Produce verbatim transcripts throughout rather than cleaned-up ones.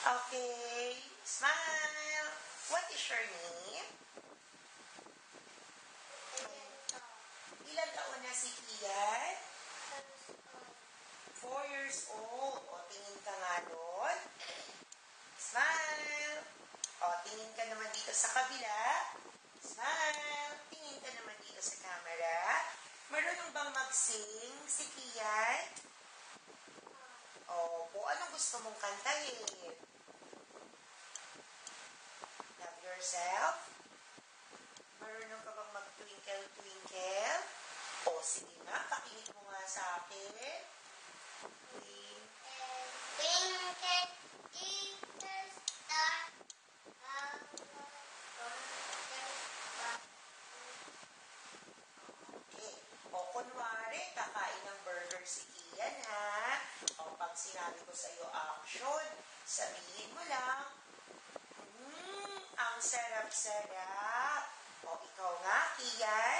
Okay, smile. What is your name? Ilan taon na si Kian? Four years old. O, tingin ka nga doon. Smile. O, tingin ka naman dito sa kabila. Smile. Tingin ka naman dito sa camera. Marunong bang mag-sing si Kian? Opo, anong gusto mong kantahin? Love yourself? Marunong ka bang mag-twinkle, twinkle? O, sige nga, pakingit mo nga sa akin. Twinkle, twinkle, little star, how Okay. O, kunwari, kakain ng burger si Kian, ha? O, pag sinabi ko sa iyo action, sabihin mo lang, Hmm, ang sarap-sarap. O, ikaw nga, Kian.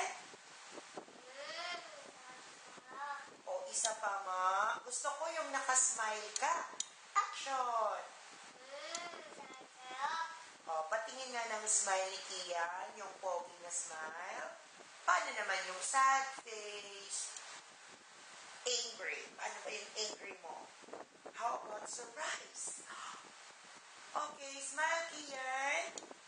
O, isa pa nga. Gusto ko yung nakasmile ka. Action! O, patingin nga ng smile ni Kian, yung pogi na smile. Paano naman yung sad face? Angry. Ano ba yung angry mo? How about surprise? Okay, smile, Kian.